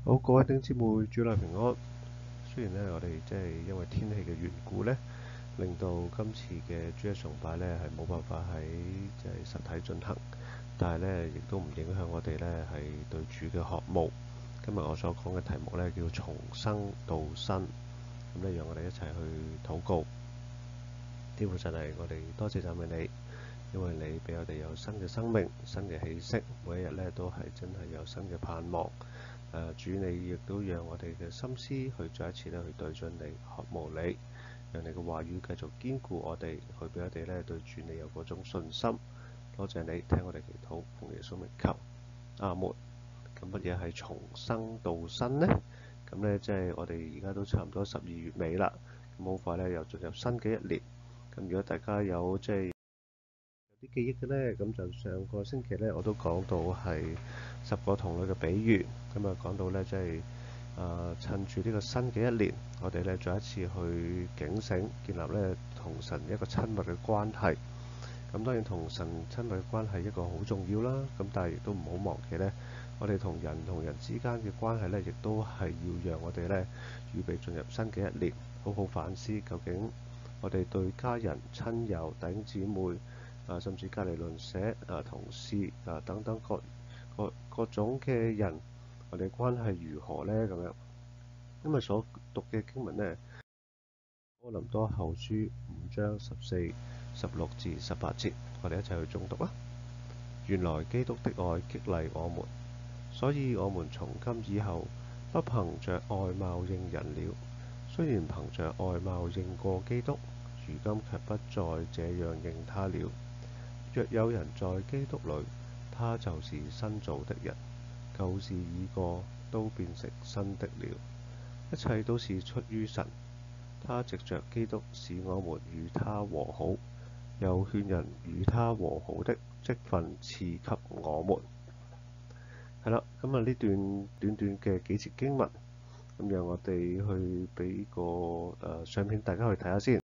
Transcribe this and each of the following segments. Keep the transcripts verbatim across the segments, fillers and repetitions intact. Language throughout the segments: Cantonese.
好，各位弟兄姊妹，主內平安。雖然咧，我哋即係因為天氣嘅緣故咧，令到今次嘅主日崇拜咧係冇辦法喺即係實體進行，但係咧亦都唔影響我哋咧係對主嘅渴慕。今日我所講嘅題目咧叫從生到新，咁咧讓我哋一齊去禱告。天父神係我哋多謝讚美你，因為你俾我哋有新嘅生命、新嘅氣息，每一日咧都係真係有新嘅盼望。誒、啊、主，你亦都讓我哋嘅心思去再一次咧去對準你，渴慕你，讓你嘅話語繼續堅固我哋，去俾我哋咧對主你有嗰種信心。多謝你聽我哋祈禱，奉耶穌名求，阿門。咁乜嘢係從生到新呢？咁咧即係我哋而家都差唔多十二月尾啦，咁好快咧又進入新嘅一年。咁如果大家有即係有啲記憶嘅咧，咁就上個星期咧我都講到係十個童女嘅比喻，咁啊講到咧即係啊趁住呢個新嘅一年，我哋咧再一次去警醒，建立咧同神一個親密嘅關係。咁當然同神親密嘅關係一個好重要啦，咁但係亦都唔好忘記咧，我哋同人同人之間嘅關係咧，亦都係要讓我哋咧預備進入新嘅一年，好好反思究竟我哋對家人、親友、弟兄姊妹啊，甚至隔離鄰舍啊、同事啊等等各各各種嘅人，我哋關係如何呢？咁樣今日所讀嘅經文呢，哥林多後書五章十四、十六至十八節，我哋一齊去誦讀啦。原來基督的愛激勵我們，所以我們從今以後不憑着外貌認人了。雖然憑着外貌認過基督，如今卻不再這樣認他了。若有人在基督裏，他就是新造的人，舊事已過，都變成新的了。一切都是出於神，他藉着基督使我們與他和好，又勸人與他和好的職分賜給我們。係啦，咁啊呢段短短嘅幾節經文，咁讓我哋去俾個誒、呃、相片大家去睇下先。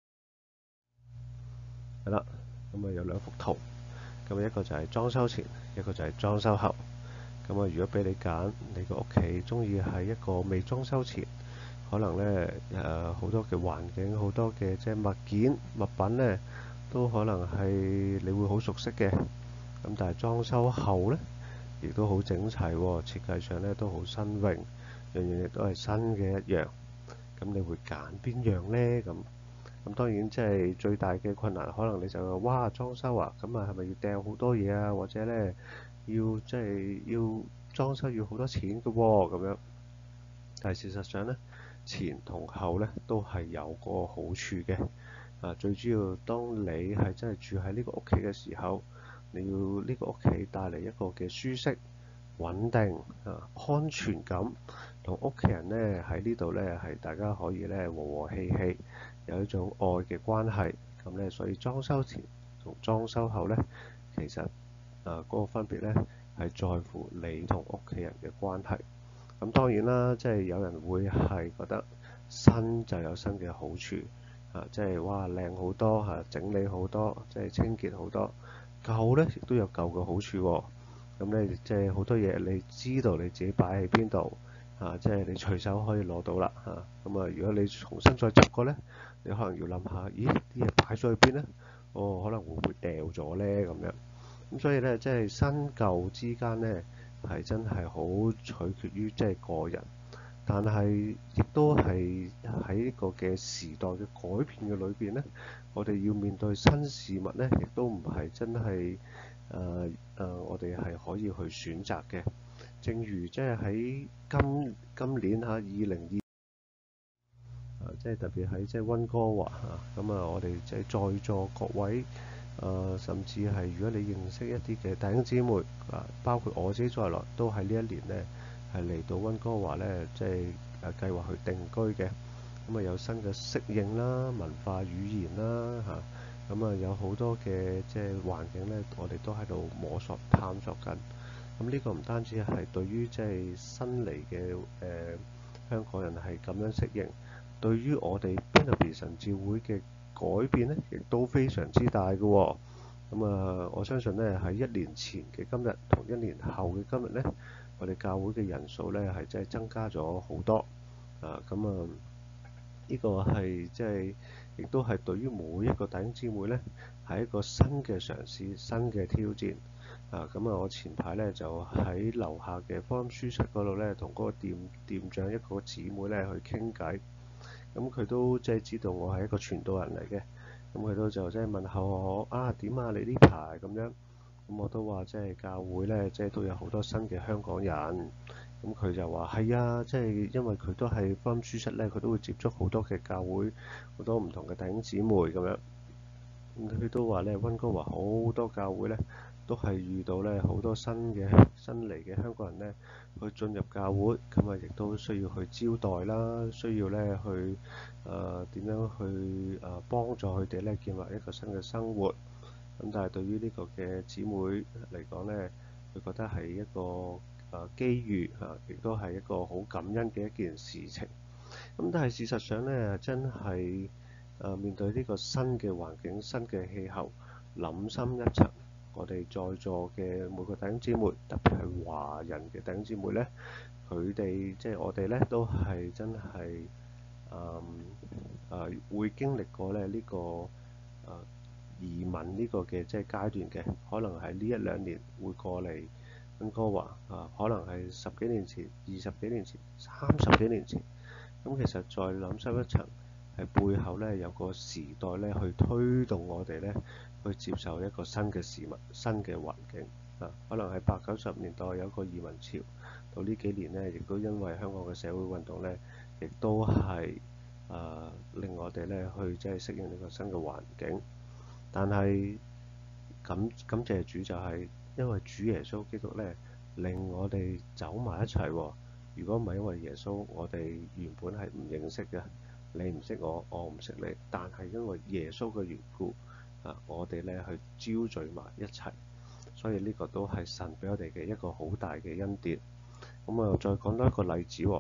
係啦，咁啊有兩幅圖，咁一個就係裝修前，一個就係裝修後。咁啊，如果俾你揀，你個屋企中意係一個未裝修前，可能咧誒好多嘅環境，好多嘅即係物件物品咧，都可能係你會好熟悉嘅。咁但係裝修後咧，亦都好整齊喎，設計上咧都好新穎，樣樣亦都係新嘅一樣。咁你會揀邊樣咧？咁咁當然即係最大嘅困難，可能你就話哇裝修啊，咁啊係咪要掟好多嘢啊？或者咧要即係要裝修要好多錢嘅喎咁樣。但係事實上咧，前同後咧都係有個好處嘅。啊，最主要當你係真係住喺呢個屋企嘅時候，你要呢個屋企帶嚟一個嘅舒適、穩定啊、安全感，同屋企人咧喺呢度咧係大家可以咧和和氣氣，有一種愛嘅關係。咁咧，所以裝修前同裝修後咧，其實啊嗰個分別咧係在乎你同屋企人嘅關係。咁當然啦，即係有人會係覺得新就有新嘅好處，啊，即係哇靚好多嚇，整理好多，即係清潔好多。舊咧亦都有舊嘅好處喎。咁咧即係好多嘢你知道你自己擺喺邊度，啊，即係你隨手可以攞到啦嚇。咁啊，如果你重新再執過咧，你可能要諗下，咦啲嘢擺咗去邊咧？哦，可能會唔會掉咗咧咁樣？咁所以咧，即係新舊之間咧，係真係好取決於即係個人，但係亦都係喺呢個嘅時代嘅改變嘅裏邊咧，我哋要面對新事物咧，亦都唔係真係誒誒，我哋係可以去選擇嘅。正如即係喺今今年嚇二零二，即係特別喺即係溫哥華嚇，咁啊，我哋即係在座各位。誒、呃，甚至係如果你認識一啲嘅弟兄姊妹啊，包括我自己在內，都喺呢一年呢，係嚟到溫哥華呢，即係誒計劃去定居嘅。咁啊，有新嘅適應啦、文化語言啦嚇，咁啊有好多嘅即係環境呢，我哋都喺度摸索探索緊。咁呢個唔單止係對於即係新嚟嘅誒香港人係咁樣適應，對於我哋邊度別神召會嘅改變咧，亦都非常之大嘅喎。咁啊，我相信咧喺一年前嘅今日同一年後嘅今日咧， 我哋教會嘅人數咧係真係增加咗好多啊！咁啊，呢個係即係亦都係對於每一個弟兄姊妹咧係一個新嘅嘗試、新嘅挑戰啊！咁啊，我前排咧就喺樓下嘅福音書室嗰度咧，同嗰個店店長一個姊妹咧去傾偈。咁佢都即係知道我係一個傳道人嚟嘅，咁佢都就即係問候我啊，點啊你呢排咁樣，咁我都話即係教會咧，即係都有好多新嘅香港人，咁佢就話係啊，即係因為佢都係福音書室咧，佢都會接觸好多嘅教會，好多唔同嘅弟兄姊妹咁樣，咁佢都話咧溫哥華好多教會咧，都係遇到咧好多新嘅新嚟嘅香港人咧，去進入教會，咁啊亦都需要去招待啦，需要咧去誒點、呃、樣去誒、呃、幫助佢哋咧建立一個新嘅生活。咁但係對於呢個嘅姊妹嚟講咧，佢覺得係一個誒、呃、機遇嚇，亦都係一個好感恩嘅一件事情。咁但係事實上咧，真係誒、呃、面對呢個新嘅環境、新嘅氣候，諗深一層。我哋在座嘅每個弟兄姊妹，特別係華人嘅弟兄姊妹咧，佢哋即係我哋咧，都係真係誒誒會經歷過咧呢、這個誒、呃、移民呢個嘅即係階段嘅，可能係呢一兩年會過嚟溫哥華啊，可能係十幾年前、二十幾年前、三十幾年前。咁其實再諗深一層，係背後咧有個時代咧去推動我哋咧去接受一個新嘅事物、新嘅環境啊。可能喺八九十年代有個移民潮，到呢幾年咧，亦都因為香港嘅社會運動咧，亦都係誒、呃、令我哋咧去即係適應呢個新嘅環境。但係感感謝主就係因為主耶穌基督咧令我哋走埋一齊喎。如果唔係因為耶穌，我哋原本係唔認識嘅，你唔識我，我唔識你。但係因為耶穌嘅緣故啊，我哋咧去招聚埋一齊，所以呢個都係神俾我哋嘅一個好大嘅恩典。咁啊，再講多一個例子喎，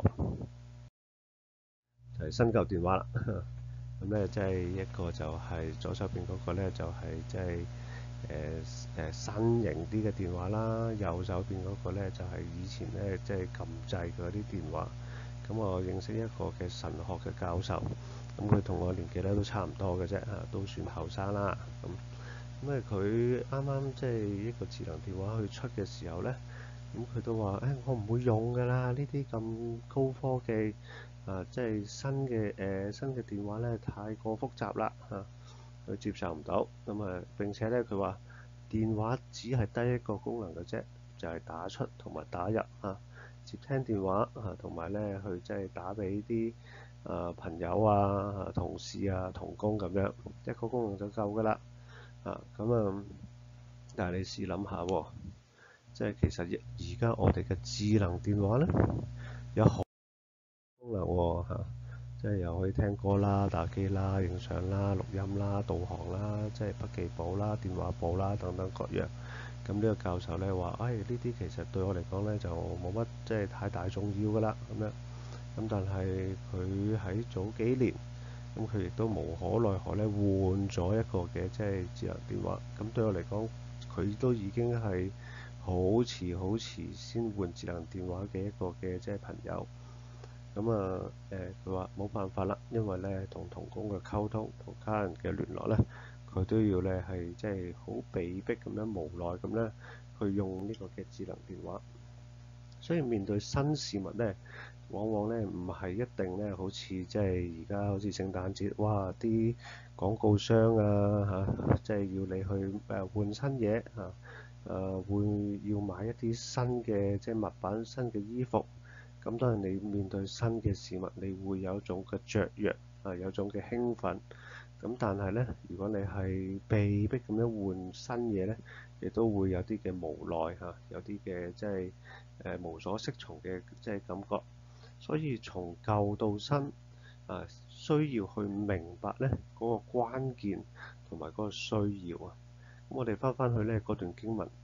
就係新舊電話啦。咁咧即係一個就係左手邊嗰個咧就係即係誒誒新型啲嘅電話啦，右手邊嗰個咧就係以前咧即係撳掣嗰啲電話。咁我認識一個嘅神學嘅教授，咁佢同我年紀咧都差唔多嘅啫，嚇都算後生啦。咁咁誒佢啱啱即係一個智能電話去出嘅時候咧，咁佢都話：誒、哎、我唔會用㗎啦，呢啲咁高科技啊，即係新嘅誒、呃、新嘅電話咧太過複雜啦嚇，佢、啊、接受唔到。咁啊並且咧佢話電話只係得一個功能嘅啫，就係、是、打出同埋打入嚇。啊接聽電話啊，同埋咧去即係打俾啲誒朋友啊、同事啊、同工咁樣，一個功能就夠㗎啦。啊，咁啊，但係你試諗下喎，即係其實而家我哋嘅智能電話咧有好功能喎、啊、即係又可以聽歌啦、打機啦、影相啦、錄音啦、導航啦、即係筆記簿啦、電話簿啦等等各樣。咁呢個教授咧話：，唉、哎，呢啲其實對我嚟講咧就冇乜即係太大重要㗎啦。咁樣咁，但係佢喺早幾年，咁佢亦都無可奈何咧換咗一個嘅即係智能電話。咁對我嚟講，佢都已經係好遲好遲先換智能電話嘅一個嘅即係朋友。咁啊誒，佢話冇辦法啦，因為咧同同工嘅溝通、同家人嘅聯絡咧。佢都要咧係即係好被逼咁樣無奈咁咧去用呢個嘅智能電話，所以面對新事物咧，往往咧唔係一定咧好似即係而家好似聖誕節，哇啲廣告商啊嚇，即係要你去誒換新嘢嚇，誒會要買一啲新嘅即係物品、新嘅衣服。咁當然你面對新嘅事物，你會有一種嘅雀躍啊，有種嘅興奮。咁但係咧，如果你係被逼咁樣換新嘢咧，亦都會有啲嘅無奈嚇，有啲嘅即係誒無所適從嘅即係感覺。所以從舊到新啊，需要去明白咧嗰個關鍵同埋嗰個需要啊。咁我哋翻返去咧嗰段經文，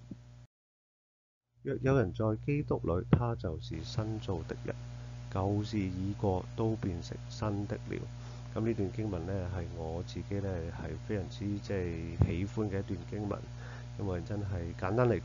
若有人在基督裏，他就是新造的人，舊事已過，都變成新的了。咁呢段經文呢，係我自己呢係非常之即係喜歡嘅一段經文，因為真係簡單嚟講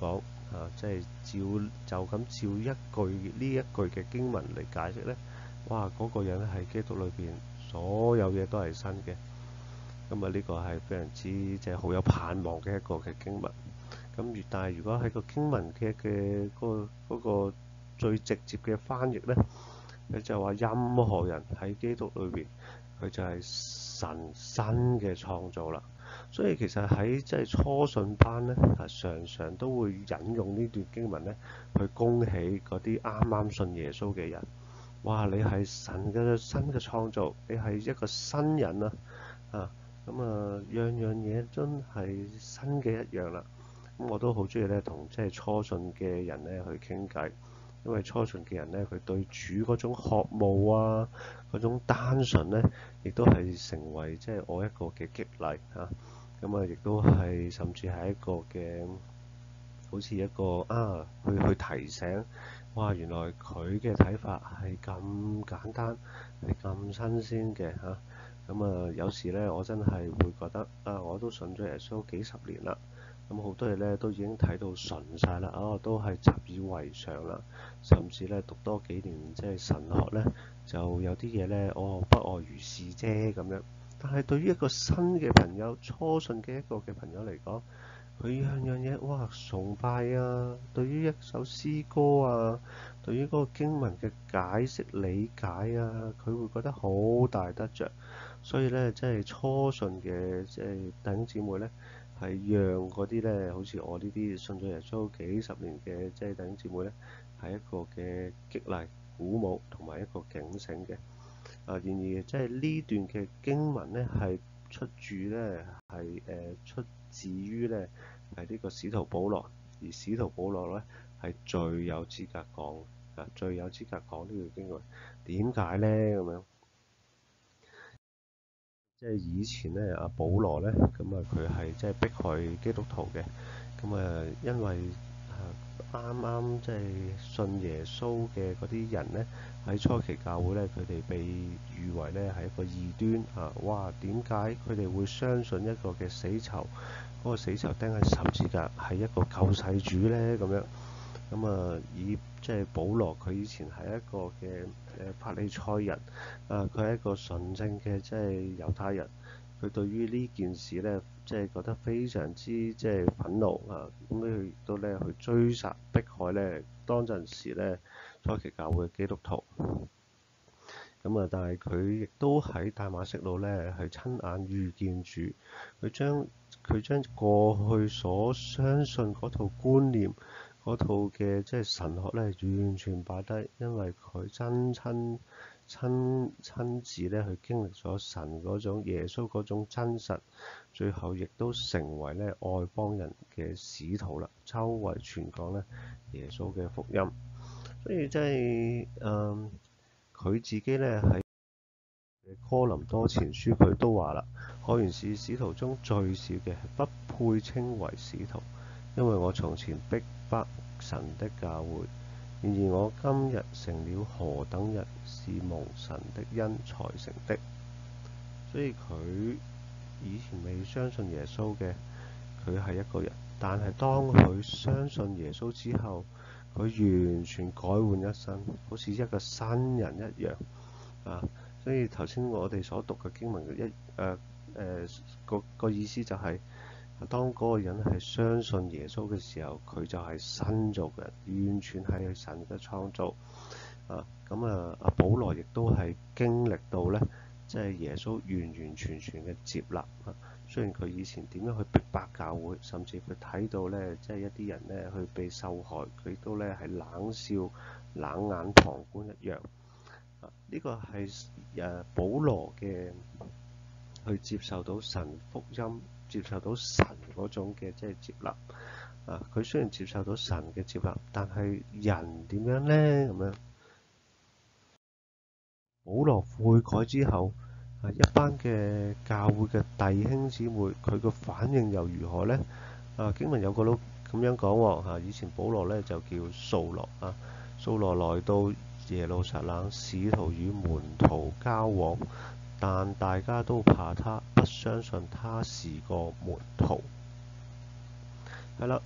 啊，即係照就咁照一句呢一句嘅經文嚟解釋呢，哇！嗰、那個人喺基督裏邊所有嘢都係新嘅。咁啊，呢個係非常之即係好有盼望嘅一個嘅經文。咁但係如果喺個經文嘅嘅嗰個嗰個最直接嘅翻譯呢，佢就話任何人喺基督裏邊，佢就係神新嘅創造啦。所以其實喺即係初信班咧，常常都會引用呢段經文咧，去恭喜嗰啲啱啱信耶穌嘅人。哇！你係神嘅新嘅創造，你係一個新人啊！啊，咁啊，樣樣嘢真係新嘅一樣啦。咁我都好中意咧，同即係初信嘅人咧去傾偈，因為初信嘅人咧，佢對主嗰種渴慕啊，嗰種單純咧，亦都係成為即係我一個嘅激勵啊。咁啊，亦都係甚至係一個嘅，好似一個啊，去去提醒，哇！原來佢嘅睇法係咁簡單，係咁新鮮嘅嚇。咁啊，有時咧，我真係會覺得啊，我都信咗耶穌幾十年啦。咁好多嘢咧都已經睇到順晒啦，啊，都係習以為常啦。甚至咧讀多幾年即係神學咧，就有啲嘢咧，哦，不外如是啫咁樣。但係對於一個新嘅朋友、初信嘅一個嘅朋友嚟講，佢樣樣嘢哇崇拜啊！對於一首詩歌啊，對於嗰個經文嘅解釋理解啊，佢會覺得好大得着。所以咧，即係初信嘅即係弟兄姊妹咧，係讓嗰啲咧，好似我呢啲信咗耶穌幾十年嘅即係弟兄姊妹咧，係一個嘅激勵、鼓舞同埋一個警醒嘅。啊，然而即係呢段嘅經文咧，係出自咧係誒出自於咧係呢個使徒保羅，而使徒保羅咧係最有資格講啊，最有資格講呢段經文。點解咧咁樣？即係以前咧，阿保羅咧，咁啊佢係即係迫害基督徒嘅，咁啊因為啱啱即係信耶穌嘅嗰啲人咧，喺初期教會咧，佢哋被譽為咧係一個異端啊！哇，點解佢哋會相信一個嘅死囚，嗰個死囚釘喺十字架係一個救世主咧？咁樣咁啊，以即係保羅佢以前係一個嘅誒法利賽人啊，佢係一個純正嘅即係猶太人。佢對於呢件事咧，即係覺得非常之即係憤怒啊！咁佢亦都咧去追殺迫害咧當陣時咧初期教會嘅基督徒。咁啊，但係佢亦都喺大馬色路咧係親眼遇見主，佢將佢將過去所相信嗰套觀念、嗰套嘅即係神學咧，完全擺低，因為佢真親親親自咧去經歷咗神嗰種耶穌嗰種真實，最後亦都成為咧外邦人嘅使徒啦，周圍傳講咧耶穌嘅福音。所以即係誒，佢自己咧喺哥林多前書佢都話啦，我原是使徒中最小嘅，不配稱為使徒，因為我從前逼迫神的教會。然而我今日成了何等人，是蒙神的恩才成的。所以佢以前未相信耶穌嘅，佢係一個人，但係當佢相信耶穌之後，佢完全改換一生，好似一個新人一樣啊！所以頭先我哋所讀嘅經文嘅一誒誒個個意思就係、是，當嗰個人係相信耶穌嘅時候，佢就係新造嘅人，完全係神嘅創造啊！咁啊，阿保羅亦都係經歷到咧，即係耶穌完完全全嘅接納啊！雖然佢以前點樣去逼迫教會，甚至佢睇到咧，即係一啲人咧去被受害，佢都咧係冷笑、冷眼旁觀一樣。呢、這個係誒保羅嘅去接受到神福音，接受到神嗰種嘅即係接納啊！佢雖然接受到神嘅接納，但係人點樣呢？咁樣保羅悔改之後，啊一班嘅教會嘅弟兄姊妹，佢個反應又如何呢？啊經文有個佬咁樣講喎嚇，以前保羅咧就叫掃羅啊，掃羅來到耶路撒冷，試圖與門徒交往，但大家都怕他，不相信他是個門徒。係啦，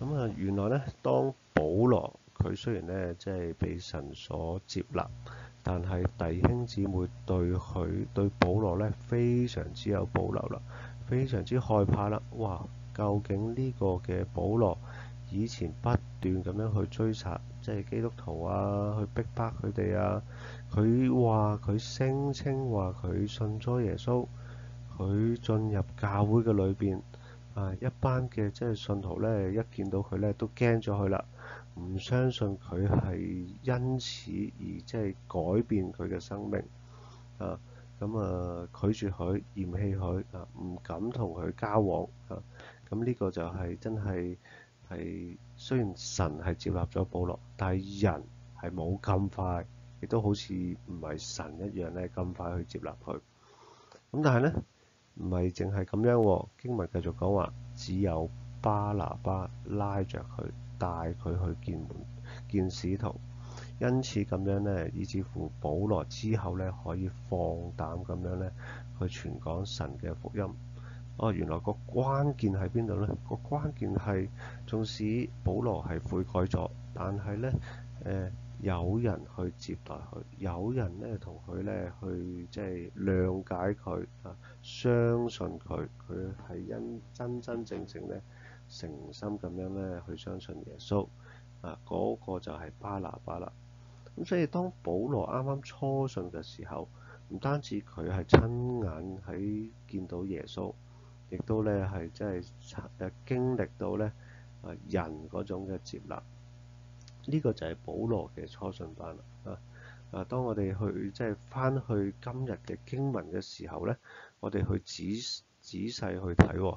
咁啊，原來咧，當保羅佢雖然咧即係被神所接納，但係弟兄姊妹對佢對保羅咧非常之有保留啦，非常之害怕啦。哇！究竟呢個嘅保羅以前不斷咁樣去追殺即係基督徒啊，去逼迫佢哋啊，佢話佢聲稱話佢信咗耶穌，佢進入教會嘅裏邊。啊！一班嘅即係信徒咧，一見到佢咧都驚咗佢啦，唔相信佢係因此而即係改變佢嘅生命啊！咁啊，拒絕佢，嫌棄佢啊，唔敢同佢交往啊！咁呢個就係真係係雖然神係接納咗保羅，但係人係冇咁快，亦都好似唔係神一樣咧咁快去接納佢。咁但係咧，唔係淨係咁樣喎，經文繼續講話，只有巴拿巴拉着佢，帶佢去見門見使徒，因此咁樣呢，以至乎保羅之後呢，可以放膽咁樣呢去傳講神嘅福音。哦，原來個關鍵喺邊度呢？個關鍵係，縱使保羅係悔改咗，但係呢，誒、呃、有人去接待佢，有人呢同佢呢去即係諒解佢啊，相信佢，佢係因真真正正呢誠心咁樣呢去相信耶穌啊，嗰、那個就係巴拿巴啦。咁所以當保羅啱啱初信嘅時候，唔單止佢係親眼喺見到耶穌，亦都咧係真係誒經歷到咧啊人嗰種嘅接納，呢個就係保羅嘅初信班啦啊！啊，當我哋去即係翻去今日嘅經文嘅時候咧，我哋去仔仔細去睇喎，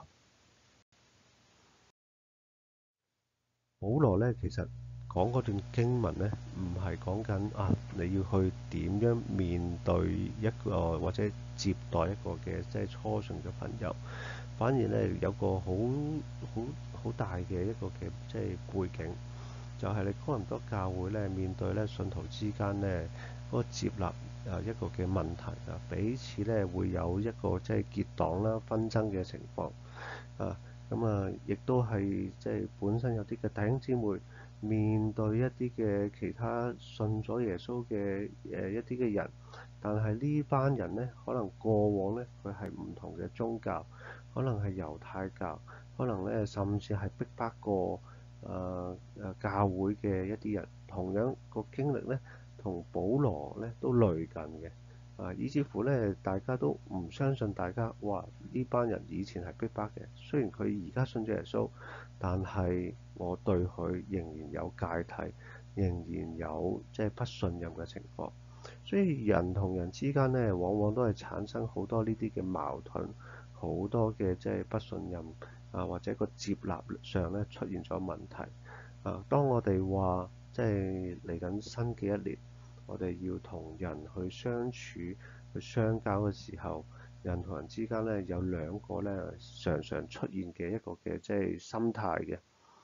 保羅咧其實講嗰段經文咧，唔係講緊啊你要去點樣面對一個或者接待一個嘅即係初信嘅朋友。反而咧有個好好好大嘅一個嘅即係背景，就係、是、你哥林多教會咧面對咧信徒之間咧嗰個接納啊一個嘅問題啊，彼此咧會有一個即係結黨啦紛爭嘅情況啊，咁啊亦都係即係本身有啲嘅弟兄姊妹面對一啲嘅其他信咗耶穌嘅誒一啲嘅人，但係呢班人咧可能過往咧佢係唔同嘅宗教。可能係猶太教，可能咧甚至係逼迫過誒誒、呃、教會嘅一啲人，同樣個經歷咧同保羅咧都類近嘅，啊，以至乎咧大家都唔相信大家，哇！呢班人以前係逼迫嘅，雖然佢而家信咗耶穌，但係我對佢仍然有芥蒂，仍然有即係不信任嘅情況，所以人同人之間咧，往往都係產生好多呢啲嘅矛盾。好多嘅即係不信任啊，或者個接納上咧出現咗問題啊。當我哋話即係嚟緊新嘅一年，我哋要同人去相處、去相交嘅時候，人同人之間咧有兩個咧常常出現嘅一個嘅即係心態嘅。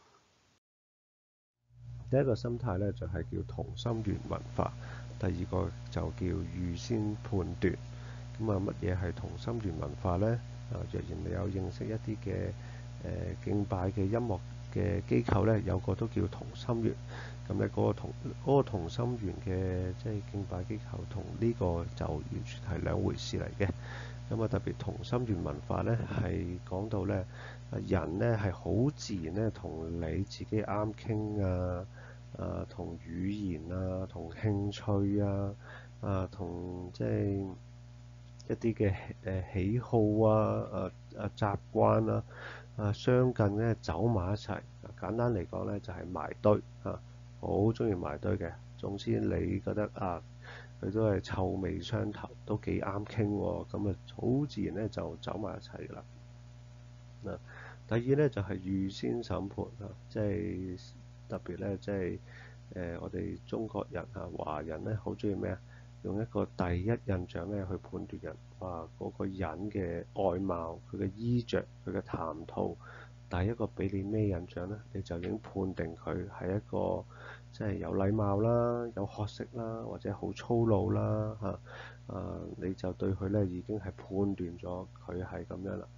第一個心態咧就係叫同心圓文化，第二個就叫預先判斷。咁啊，乜嘢係同心圓文化呢？啊，若然你有認識一啲嘅誒敬拜嘅音樂嘅機構呢，有個都叫同心圓。咁咧嗰個同嗰、嗰個同心圓嘅即係敬拜機構，同呢個就完全係兩回事嚟嘅。咁啊，特別同心圓文化呢，係講到呢，人呢係好自然呢，同你自己啱傾啊，啊同語言啊，同興趣啊，啊同即係一啲嘅誒喜好啊、誒誒習慣啊、啊相近咧走埋一齊。簡單嚟講咧，就係埋堆啊，好中意埋堆嘅。總之你覺得啊，佢都係臭味相投，都幾啱傾喎，咁啊好自然咧就走埋一齊㗎啦。嗱，第二咧就係預先審判啊，即係特別咧，即係誒我哋中國人啊、華人咧，好中意咩啊？用一個第一印象咧去判斷人，哇！嗰個人嘅外貌、佢嘅衣着、佢嘅談吐，第一個俾你咩印象咧？你就已經判定佢係一個即係有禮貌啦、有學識啦，或者好粗魯啦嚇。啊，你就對佢咧已經係判斷咗佢係咁樣啦。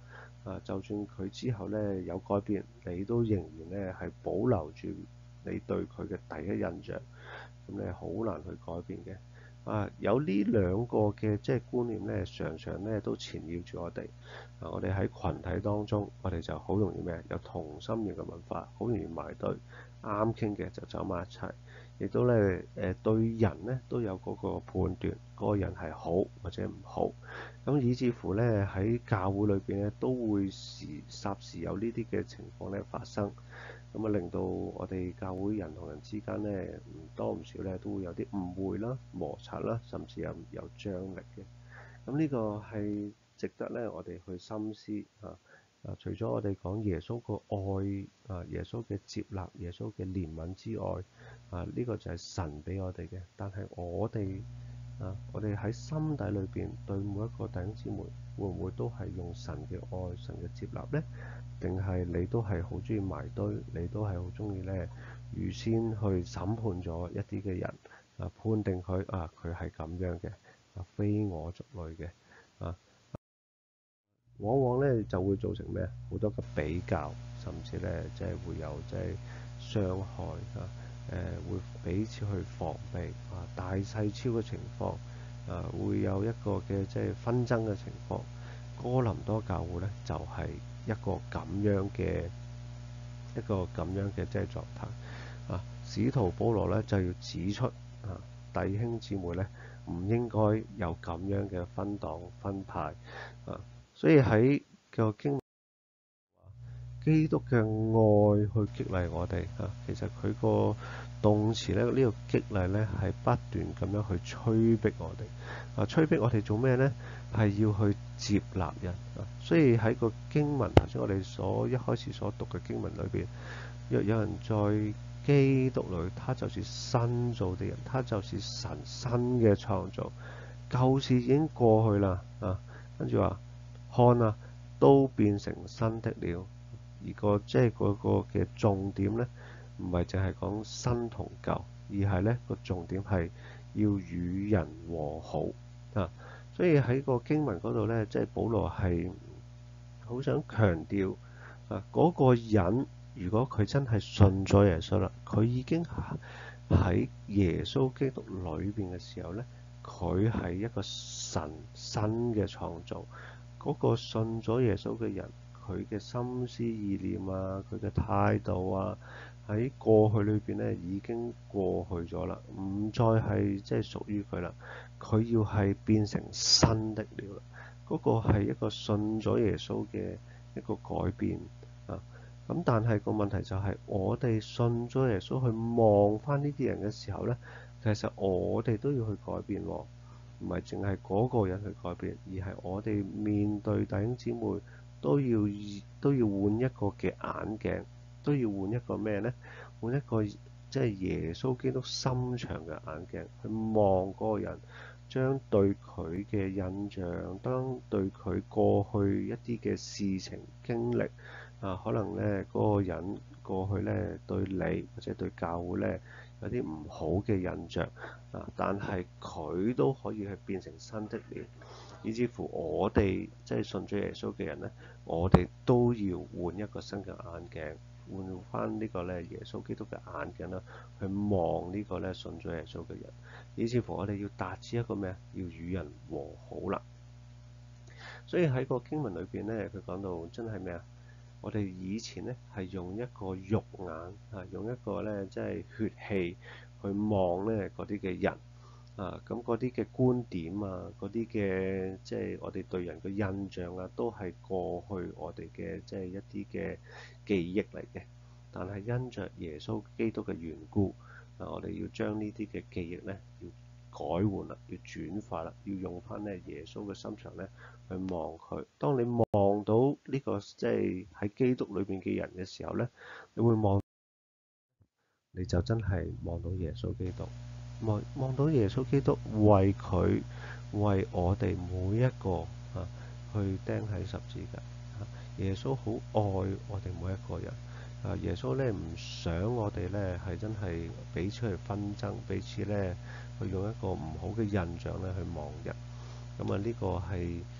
啊，就算佢之後咧有改變，你都仍然咧係保留住你對佢嘅第一印象，咁你好難去改變嘅。啊，有呢兩個嘅即係觀念咧，常常咧都纏繞住我哋。啊，我哋喺群體當中，我哋就好容易咩？有同心圓嘅文化，好容易埋堆，啱傾嘅就走埋一齊。亦都咧誒、呃、對人咧都有嗰個判斷，嗰、嗰個人係好或者唔好。咁以至乎咧喺教會裏邊咧都會時霎時有呢啲嘅情況咧發生。咁啊，令到我哋教會人同人之間咧唔多唔少咧都會有啲誤會啦、摩擦啦，甚至有有張力嘅。咁呢個係值得咧我哋去深思啊！啊，除咗我哋講耶穌個愛啊、耶穌嘅接納、耶穌嘅憐憫之外，啊呢、呢個就係神俾我哋嘅。但係我哋啊，我哋喺心底裏邊對每一個弟兄姊妹，會唔會都係用神嘅愛、神嘅接納呢？定係你都係好中意埋堆，你都係好中意咧預先去審判咗一啲嘅人啊，判定佢啊佢係咁樣嘅啊，非我族類嘅啊，往往咧就會造成咩？好多嘅比較，甚至咧即係會有即係傷害啊，誒、呃、會彼此去防備啊，大細超嘅情況啊，會有一個嘅即係紛爭嘅情況。哥林多教會咧就係、是、一個咁樣嘅一個咁樣嘅即係狀態啊！使徒保羅咧就要指出啊，弟兄姊妹咧唔應該有咁樣嘅分黨分派啊！所以喺個經文基督嘅愛去激勵我哋啊，其實佢個動詞咧呢、呢個激勵咧係不斷咁樣去催逼我哋啊，催逼我哋做咩呢？係要去接納人啊，所以喺個經文頭先我哋所一開始所讀嘅經文裏邊，若有人在基督裏，他就是新造的人，他就是神新嘅創造，舊事已經過去啦啊，跟住話看啊，都變成新的了。而個即係嗰個嘅重點呢，唔係淨係講新同舊，而係呢個重點係要與人和好啊。所以喺個經文嗰度呢，即係保羅係好想強調啊，嗰個人如果佢真係信咗耶穌啦，佢已經喺耶穌基督裏邊嘅時候呢，佢係一個神新嘅創造。嗰個信咗耶穌嘅人，佢嘅心思意念啊，佢嘅態度啊，喺過去裏邊咧已經過去咗啦，唔再係即係屬於佢啦。佢要係變成新的了啦。嗰個係一個信咗耶穌嘅一個改變啊。咁但係個問題就係，我哋信咗耶穌去望翻呢啲人嘅時候呢，其實我哋都要去改變喎。唔係淨係嗰個人去改變，而係我哋面對弟兄姊妹都要都要換一個嘅眼鏡，都要換一個咩呢？換一個即係耶穌基督心腸嘅眼鏡去望嗰個人，將對佢嘅印象，當對佢過去一啲嘅事情經歷啊，可能呢嗰個人過去呢對你或者對教會呢有啲唔好嘅印象啊，但係佢都可以去變成新的了，以至乎我哋即係信咗耶穌嘅人呢，我哋都要換一個新嘅眼鏡，換翻呢個咧耶穌基督嘅眼鏡啦，去望呢個咧信咗耶穌嘅人，以至乎我哋要達至一個咩啊？要與人和好啦。所以喺個經文裏邊咧，佢講到真係咩啊？我哋以前咧係用一個肉眼啊，用一個咧即係血氣去望咧嗰啲嘅人啊，咁嗰啲嘅觀點啊，嗰啲嘅即係我哋對人嘅印象啊，都係過去我哋嘅即係一啲嘅記憶嚟嘅。但係因着耶穌基督嘅緣故啊，我哋要將呢啲嘅記憶咧要改換啦，要轉化啦，要用翻咧耶穌嘅心腸咧去望佢。當你望到呢個即係喺基督裏邊嘅人嘅時候咧，你會望，你就真係望到耶穌基督，望望到耶穌基督為佢為我哋每一個啊去釘喺十字架。耶穌好愛我哋每一個人啊！耶穌咧唔想我哋咧係真係彼此去紛爭，彼此咧去用一個唔好嘅印象咧去望人。咁啊，呢個係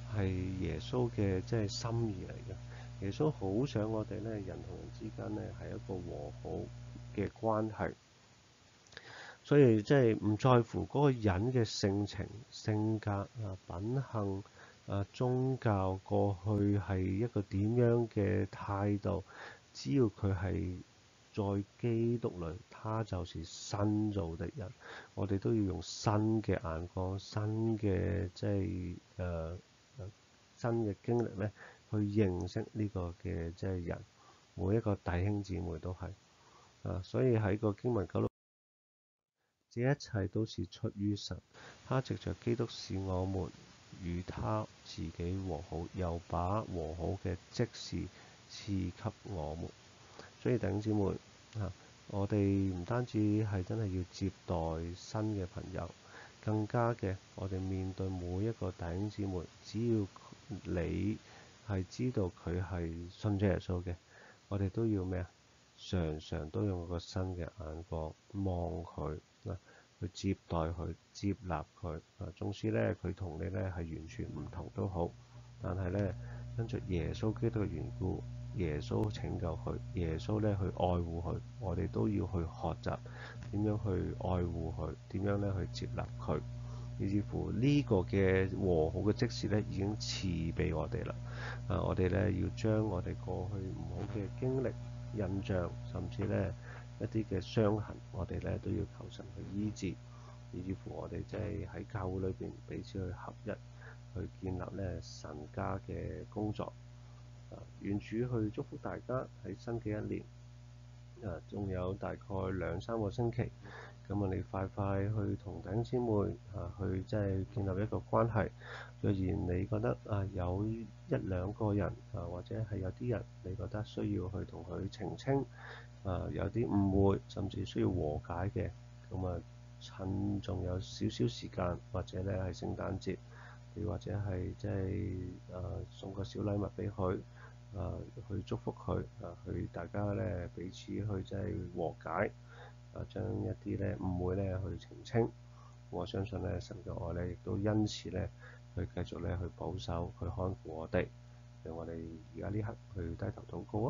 係耶穌嘅即係心意嚟嘅。耶穌好想我哋咧，人同人之間咧係一個和好嘅關係，所以即係唔在乎嗰個人嘅性情、性格啊、品行啊、宗教過去係一個點樣嘅態度，只要佢係在基督裏，他就是新造的人。我哋都要用新嘅眼光、新嘅即係誒誒新嘅經歷咧，去認識呢個嘅即係人。每一個弟兄姊妹都係啊，所以喺個經文嗰度，這一切都是出於神，他藉着基督使我們與他自己和好，又把和好嘅職事賜給我們。所以弟兄姊妹啊，我哋唔單止係真係要接待新嘅朋友，更加嘅我哋面對每一個弟兄姊妹，只要你係知道佢係信咗耶穌嘅，我哋都要咩啊？常常都用個新嘅眼光望佢啊，去接待佢、接納佢啊。縱使咧佢同你咧係完全唔同都好，但係咧因着耶穌基督嘅緣故，耶穌拯救佢，耶穌咧去愛護佢，我哋都要去學習點樣去愛護佢，點樣咧去接納佢。以至乎呢個嘅和好嘅職事咧已經賜俾我哋啦。啊，我哋咧要將我哋過去唔好嘅經歷、印象，甚至咧一啲嘅傷痕，我哋咧都要求神去醫治。以至乎我哋即係喺教會裏邊彼此去合一，去建立咧神家嘅工作。啊，願主去祝福大家喺新嘅一年。啊，仲有大概兩三個星期。咁啊，你快快去同弟兄姊妹啊，去即係建立一個關係。若然你覺得啊有一兩個人啊，或者係有啲人你覺得需要去同佢澄清啊，有啲誤會，甚至需要和解嘅，咁啊趁仲有少少時間，或者咧係聖誕節，你或者係即係啊送個小禮物俾佢啊，去祝福佢啊，去大家咧彼此去即係和解。啊，將一啲咧誤會咧去澄清，我相信咧神嘅愛咧亦都因此咧去繼續咧去保守、去看顧我哋。讓我哋而家呢刻去低頭禱告啊！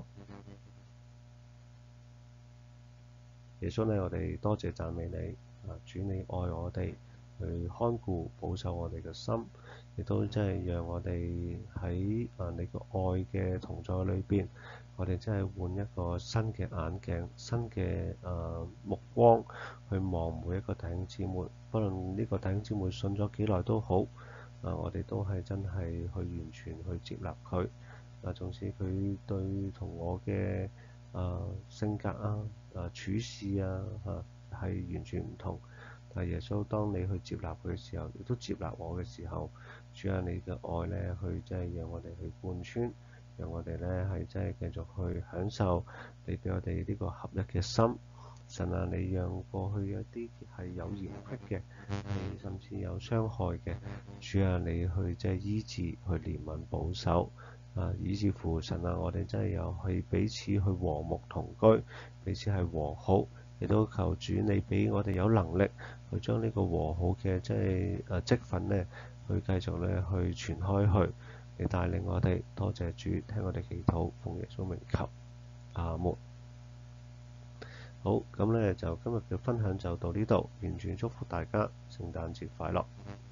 耶穌咧，我哋多謝讚美你啊！主你愛我哋，去看顧、保守我哋嘅心，亦都即係讓我哋喺啊你個愛嘅同在裏邊。我哋真係換一個新嘅眼鏡、新嘅誒、呃、目光去望每一個弟兄姊妹，不論呢個弟兄姊妹信咗幾耐都好，啊，我哋都係真係去完全去接納佢。啊，縱使佢對同我嘅誒、呃、性格啊、啊處事啊嚇係、啊、完全唔同，但係耶穌，當你去接納佢嘅時候，亦都接納我嘅時候，主啊，你嘅愛咧，去即係讓我哋去貫穿。讓我哋咧係真係繼續去享受你俾我哋呢個合一嘅心。神啊，你讓過去一啲係有嫌隙嘅，係甚至有傷害嘅，主啊，你去即係醫治、去憐憫、保守啊，以至乎神啊，我哋真係有去彼此去和睦同居，彼此係和好，亦都求主你俾我哋有能力去將呢個和好嘅即係誒積分咧，去繼續咧去傳開去。你帶領我哋，多謝主，聽我哋祈禱，奉耶穌名求，阿門。好，咁咧就今日嘅分享就到呢度，願主祝福大家，聖誕節快樂。